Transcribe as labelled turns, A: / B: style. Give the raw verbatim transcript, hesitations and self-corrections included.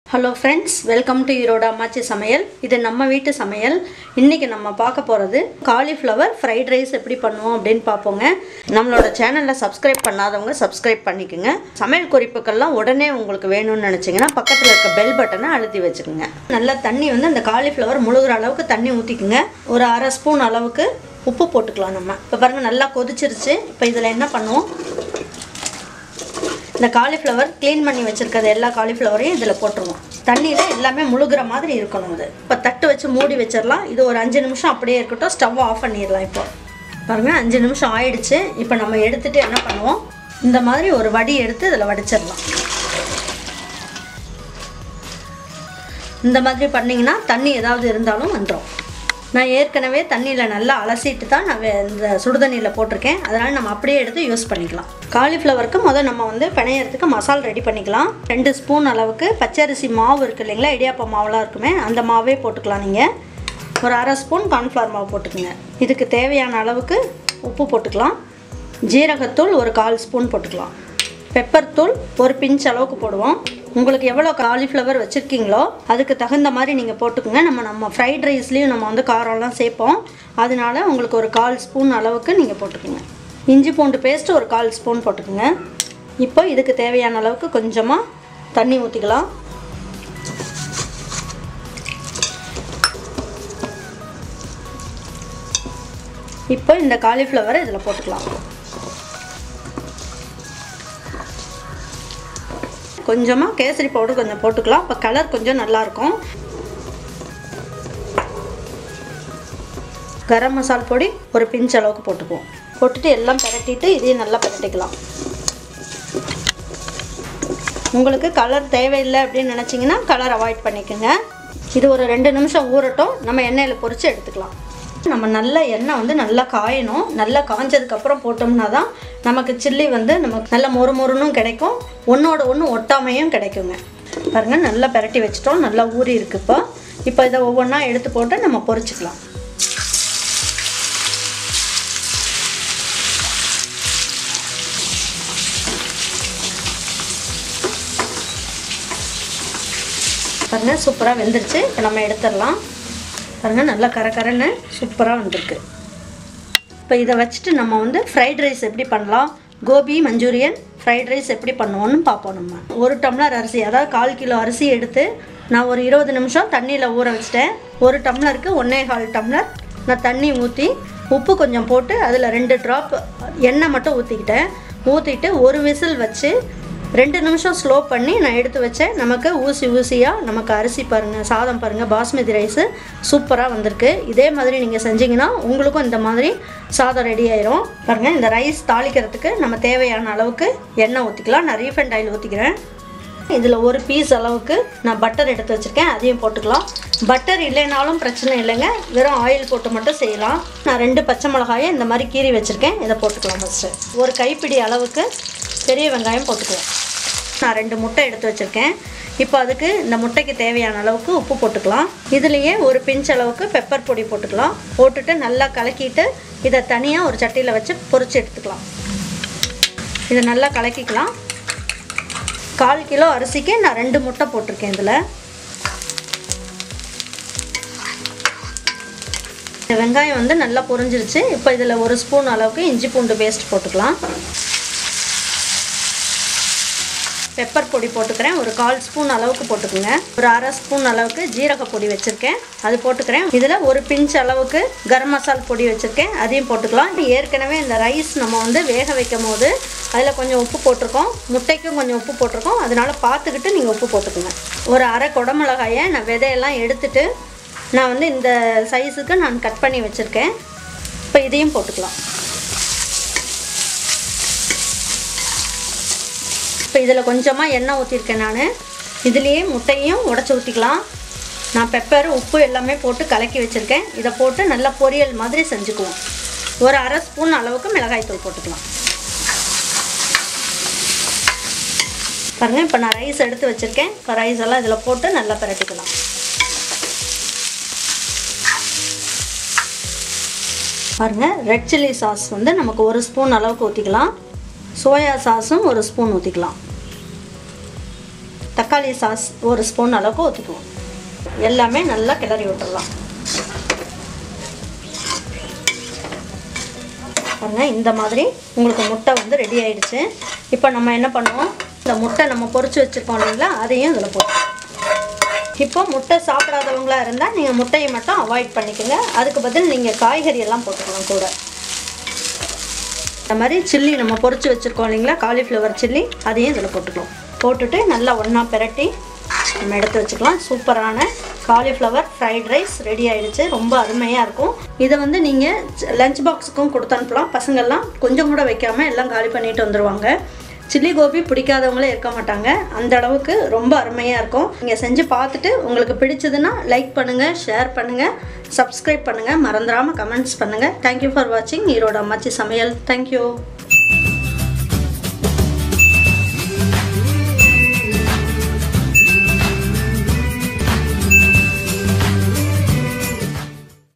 A: Hello friends, welcome to Iroda Ammachi Samayal. இது நம்ம வீட்டு சமையல். இன்னைக்கு நம்ம பார்க்க போறது காலிஃப்ளவர் ஃப்ரைட் ரைஸ் எப்படி பண்ணுவோம் அப்படினு பாப்போங்க. நம்மளோட சேனலை சப்ஸ்கிரைப் பண்ணாதவங்க சப்ஸ்கிரைப் பண்ணிக்கங்க. சமையல் குறிப்புகள்லாம் உடனே உங்களுக்கு வேணும்னு நினைச்சீங்கன்னா பக்கத்துல இருக்க பெல் பட்டனை அழுத்தி வச்சுக்கோங்க. நல்ல தண்ணி வந்து அந்த காலிஃப்ளவர் முழுகுற அளவுக்கு தண்ணி ஊத்திக்கங்க. ஒரு அரை ஸ்பூன் அளவுக்கு உப்பு போட்டுக்கலாம் நம்ம. இப்ப பாருங்க நல்லா கொதிச்சிருச்சு. இப்போ இதல என்ன பண்ணுவோம்? இந்த காலிஃப்ளவர் க்ளீன் பண்ணி வச்சிருக்கிறது எல்லா காலிஃப்ளவரையும் இதல போட்டுருவோம். தண்ணியில எல்லாமே முழுகுற மாதிரி இருக்கணும் இது. இப்ப தட்டு வச்சு மூடி வச்சிரலாம். இது ஒரு அஞ்சு நிமிஷம் அப்படியே இருக்கட்டும். ஸ்டவ் ஆஃப் பண்ணிரலாம் இப்போ. பாருங்க அஞ்சு நிமிஷம் ஆயிடுச்சு. இப்போ நம்ம எடுத்துட்டு என்ன பண்ணுவோம்? இந்த மாதிரி ஒரு வடி எடுத்து இதல வடிச்சிரலாம். இந்த மாதிரி பண்ணீங்கனா தண்ணி ஏதாவது இருந்தாலும் வந்துரும். நான் ஏற்கனவே தண்ணியில நல்லா அலசிட்டு தான் நான் இந்த சுடுதண்ணியில போட்டுருக்கேன். அதனால நம்ம அப்படியே எடுத்து யூஸ் பண்ணிக்கலாம். காலிஃப்ளவருக்கு முதல்ல நம்ம வந்து பிணையறதுக்கு மசாலா ரெடி பண்ணிக்கலாம். ரெண்டு ஸ்பூன் அளவுக்கு பச்சரிசி மாவு இருக்கு இல்லைங்களா, இடியாப்ப மாவுலாம் இருக்குமே, அந்த மாவே போட்டுக்கலாம். நீங்க ஒரு அரை ஸ்பூன் கார்ன்ஃப்ளவர் மாவு போட்டுக்கங்க. இதுக்கு தேவையான அளவுக்கு உப்பு போட்டுக்கலாம். ஜீரகத்தூள் ஒரு கால் ஸ்பூன் போட்டுக்கலாம். பெப்பர் தூள் ஒரு பிஞ்ச் அளவுக்கு போடுவோம். உங்களுக்கு எவ்வளோ காலிஃப்ளவர் வச்சுருக்கீங்களோ அதுக்கு தகுந்த மாதிரி நீங்கள் போட்டுக்கோங்க. நம்ம நம்ம ஃப்ரைட் ரைஸ்லேயும் நம்ம வந்து காரம்லாம் சேர்ப்போம். அதனால உங்களுக்கு ஒரு கால் ஸ்பூன் அளவுக்கு நீங்கள் போட்டுக்கோங்க. இஞ்சி பூண்டு பேஸ்ட்டு ஒரு கால் ஸ்பூன் போட்டுக்கோங்க. இப்போ இதுக்கு தேவையான அளவுக்கு கொஞ்சமாக தண்ணி ஊற்றிக்கலாம். இப்போ இந்த காலிஃப்ளவரை இதில் போட்டுக்கலாம். கொஞ்சமாக கேசரி பவுடர் கொஞ்சம் போட்டுக்கலாம். இப்போ கலர் கொஞ்சம் நல்லாயிருக்கும். கரம் மசாலா பொடி ஒரு பிஞ்ச் அளவுக்கு போட்டுக்குவோம். போட்டுட்டு எல்லாம் பரட்டிட்டு இதையும் நல்லா பரட்டிக்கலாம். உங்களுக்கு கலர் தேவையில்லை அப்படின்னு நினச்சிங்கன்னா கலர் அவாய்ட் பண்ணிக்கோங்க. இது ஒரு ரெண்டு நிமிஷம் ஊறட்டும். நம்ம எண்ணெயில் பொரித்து எடுத்துக்கலாம். நம்ம நல்ல எண்ணெய் வந்து நல்லா காயணும். நல்லா காஞ்சதுக்கப்புறம் போட்டோம்னா தான் நமக்கு சில்லி வந்து நமக்கு நல்ல மொறு மொறுனும் கிடைக்கும், ஒன்றோட ஒன்று ஒட்டாமையும் கிடைக்குங்க. பாருங்கள் நல்லா பரட்டி வச்சிட்டோம். நல்லா ஊறி இருக்கு. இப்போ இப்போ இதை ஒவ்வொன்றா எடுத்து போட்டு நம்ம பொரிச்சிக்கலாம். பாருங்கள் சூப்பராக வெந்துருச்சு. இப்போ நம்ம எடுத்துடலாம். பாருங்கள் நல்லா கரகரன்னு சூப்பராக வந்திருக்கு. இப்போ இதை வச்சுட்டு நம்ம வந்து ஃப்ரைட் ரைஸ் எப்படி பண்ணலாம், கோபி மஞ்சூரியன் ஃப்ரைட் ரைஸ் எப்படி பண்ணுவோன்னு பார்ப்போம். நம்ம ஒரு டம்ளர் அரிசி, அதாவது கால் கிலோ அரிசி எடுத்து நான் ஒரு இருபது நிமிஷம் தண்ணியில் ஊற வச்சிட்டேன். ஒரு டம்ளருக்கு ஒன்றே கால் டம்ளர் நான் தண்ணி ஊற்றி உப்பு கொஞ்சம் போட்டு அதில் ரெண்டு ட்ராப் எண்ணெய் மட்டும் ஊற்றிக்கிட்டேன். ஊற்றிட்டு ஒரு விசில் வச்சு ரெண்டு நிமிஷம் ஸ்லோ பண்ணி நான் எடுத்து வச்சேன். நமக்கு ஊசி ஊசியாக நமக்கு அரிசி பாருங்கள், சாதம் பாருங்கள், பாஸ்மதி ரைஸு சூப்பராக வந்திருக்கு. இதே மாதிரி நீங்கள் செஞ்சிங்கன்னா உங்களுக்கும் இந்த மாதிரி சாதம் ரெடி ஆயிரும். பாருங்கள் இந்த ரைஸ் தாளிக்கிறதுக்கு நம்ம தேவையான அளவுக்கு எண்ணெய் ஊற்றிக்கலாம். நான் ரீஃபைண்ட் ஆயில் ஊற்றிக்கிறேன். இதில் ஒரு பீஸ் அளவுக்கு நான் பட்டர் எடுத்து வச்சுருக்கேன், அதையும் போட்டுக்கலாம். பட்டர் இல்லைனாலும் பிரச்சனை இல்லைங்க, வெறும் ஆயில் போட்டு மட்டும் செய்யலாம். நான் ரெண்டு பச்சை மிளகாயை இந்த மாதிரி கீறி வச்சுருக்கேன், இதை போட்டுக்கலாம். ஃபஸ்ட்டு ஒரு கைப்பிடி அளவுக்கு பெரிய வெங்காயம் போட்டுக்குவோம். நான் ரெண்டு முட்டை எடுத்து வச்சுருக்கேன். இப்போ அதுக்கு இந்த முட்டைக்கு தேவையான அளவுக்கு உப்பு போட்டுக்கலாம். இதுலேயே ஒரு பிஞ்ச் அளவுக்கு பெப்பர் பொடி போட்டுக்கலாம். போட்டுட்டு நல்லா கலக்கிட்டு இதை தனியாக ஒரு சட்டியில் வச்சு பொரிச்சு எடுத்துக்கலாம். இதை நல்லா கலக்கிக்கலாம். கால் கிலோ அரிசிக்கு நான் ரெண்டு முட்டை போட்டிருக்கேன். இதில் இந்த வெங்காயம் வந்து நல்லா பொரிஞ்சிருச்சு. இப்போ இதில் ஒரு ஸ்பூன் அளவுக்கு இஞ்சி பூண்டு பேஸ்ட் போட்டுக்கலாம். பெப்பர் பொடி போட்டுக்கிறேன், ஒரு கால் ஸ்பூன் அளவுக்கு போட்டுக்கோங்க. ஒரு அரை ஸ்பூன் அளவுக்கு ஜீரக பொடி வச்சுருக்கேன், அது போட்டுக்கிறேன். இதில் ஒரு பிஞ்ச் அளவுக்கு கரம் மசாலா பொடி வச்சுருக்கேன், அதையும் போட்டுக்கலாம். ஏற்கனவே இந்த ரைஸ் நம்ம வந்து வேக வைக்கும் போது அதில் கொஞ்சம் உப்பு போட்டிருக்கோம், முட்டைக்கும் கொஞ்சம் உப்பு போட்டிருக்கோம். அதனால் பார்த்துக்கிட்டு நீங்கள் உப்பு போட்டுக்கோங்க. ஒரு அரை குடமிளகாயை நான் விதையெல்லாம் எடுத்துட்டு நான் வந்து இந்த சைஸுக்கு நான் கட் பண்ணி வச்சுருக்கேன். இப்போ இதையும் போட்டுக்கலாம். இப்போ இதில் கொஞ்சமாக எண்ணெய் ஊற்றிருக்கேன். நான் இதுலேயே முட்டையும் உடச்சி ஊற்றிக்கலாம். நான் பெப்பர் உப்பு எல்லாமே போட்டு கலக்கி வச்சுருக்கேன். இதை போட்டு நல்லா பொரியல் மாதிரி செஞ்சுக்குவோம். ஒரு அரை ஸ்பூன் அளவுக்கு மிளகாய்த்தூள் போட்டுக்கலாம். பாருங்கள் இப்போ நான் ரைஸ் எடுத்து வச்சுருக்கேன். இப்போ ரைஸ் எல்லாம் இதில் போட்டு நல்லா பரட்டிக்கலாம். பாருங்கள் ரெட் சில்லி சாஸ் வந்து நமக்கு ஒரு ஸ்பூன் அளவுக்கு ஊற்றிக்கலாம். சோயா சாஸும் ஒரு ஸ்பூன் ஊற்றிக்கலாம். தக்காளி சாஸ் ஒரு ஸ்பூன் அளவுக்கு ஊற்றிக்குவோம். எல்லாமே நல்லா கிளறி விட்டுடலாம். பாருங்க, இந்த மாதிரி உங்களுக்கு முட்டை வந்து ரெடி ஆயிடுச்சு. இப்போ நம்ம என்ன பண்ணுவோம், இந்த முட்டை நம்ம பொரிச்சு வச்சுருக்கோம் இல்லைங்களா, அதையும் இதில் போடுவோம். இப்போ முட்டை சாப்பிடாதவங்களா இருந்தால் நீங்கள் முட்டையை மட்டும் அவாய்ட் பண்ணிக்கோங்க. அதுக்கு பதில் நீங்கள் காய்கறி எல்லாம் போட்டுக்கலாம் கூட. இந்த மாதிரி சில்லி நம்ம பொரிச்சு வச்சுருக்கோம் இல்லைங்களா, காலிஃப்ளவர் சில்லி, அதையும் இதில் போட்டுக்கலாம். போட்டுட்டு நல்லா ஒன்றா பிரட்டி நம்ம எடுத்து வச்சுக்கலாம். சூப்பரான காலிஃப்ளவர் ஃப்ரைட் ரைஸ் ரெடி ஆகிடுச்சு. ரொம்ப அருமையாக இருக்கும். இதை வந்து நீங்கள் லஞ்ச் பாக்ஸுக்கும் கொடுத்து அனுப்பலாம். பசங்கள்லாம் கொஞ்சம் கூட வைக்காமல் எல்லாம் காலி பண்ணிட்டு வந்துடுவாங்க. சில்லி கோபி பிடிக்காதவங்களே இருக்க மாட்டாங்க. அந்த அளவுக்கு ரொம்ப அருமையாக இருக்கும். நீங்கள் செஞ்சு பார்த்துட்டு உங்களுக்கு பிடிச்சதுன்னா லைக் பண்ணுங்கள், ஷேர் பண்ணுங்கள், சப்ஸ்கிரைப் பண்ணுங்கள், மறந்துடாமல் கமெண்ட்ஸ் பண்ணுங்கள். தேங்க்யூ ஃபார் வாட்சிங் ஈரோடு அம்மாச்சி சமையல். தேங்க்யூ.